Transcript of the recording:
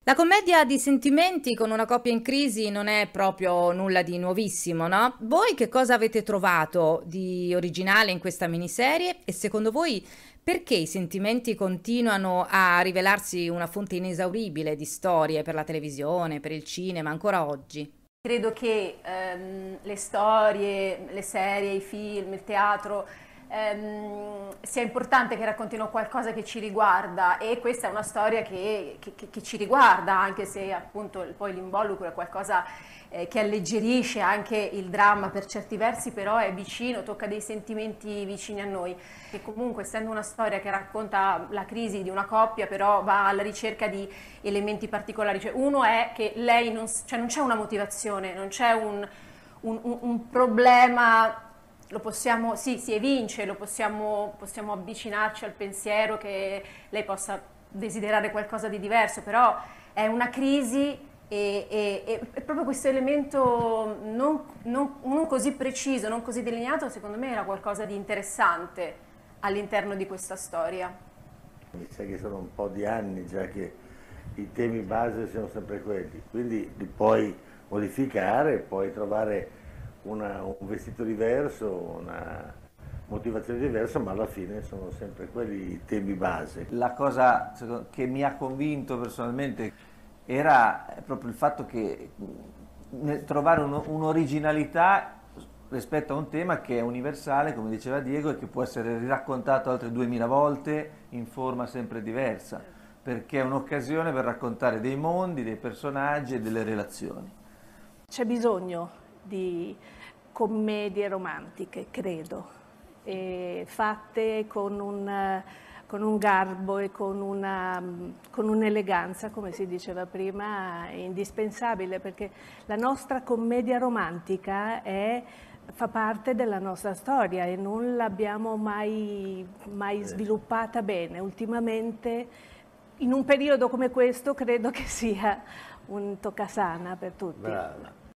La commedia di sentimenti con una coppia in crisi non è proprio nulla di nuovissimo, no? Voi che cosa avete trovato di originale in questa miniserie e secondo voi perché i sentimenti continuano a rivelarsi una fonte inesauribile di storie per la televisione, per il cinema, ancora oggi? Credo che le storie, le serie, i film, il teatro sia importante che raccontino qualcosa che ci riguarda e questa è una storia che ci riguarda, anche se appunto poi l'involucro è qualcosa che alleggerisce anche il dramma per certi versi, però è vicino, tocca dei sentimenti vicini a noi. E comunque essendo una storia che racconta la crisi di una coppia, però va alla ricerca di elementi particolari. Cioè, uno è che lei cioè non c'è una motivazione, non c'è un problema, lo possiamo, sì, si evince, possiamo avvicinarci al pensiero che lei possa desiderare qualcosa di diverso, però è una crisi e proprio questo elemento non così preciso, non così delineato, secondo me era qualcosa di interessante all'interno di questa storia. Mi sa che sono un po' di anni già che i temi base sono sempre quelli, quindi li puoi modificare, puoi trovare un vestito diverso, una motivazione diversa, ma alla fine sono sempre quelli i temi base. La cosa che mi ha convinto personalmente era proprio il fatto che trovare un'originalità rispetto a un tema che è universale, come diceva Diego, e che può essere riraccontato altre 2000 volte in forma sempre diversa, perché è un'occasione per raccontare dei mondi, dei personaggi e delle relazioni. C'è bisogno di commedie romantiche, credo, fatte con un garbo e con un'eleganza, come si diceva prima, indispensabile, perché la nostra commedia romantica fa parte della nostra storia e non l'abbiamo mai sviluppata bene. Ultimamente, in un periodo come questo, credo che sia un toccasana per tutti. Brava.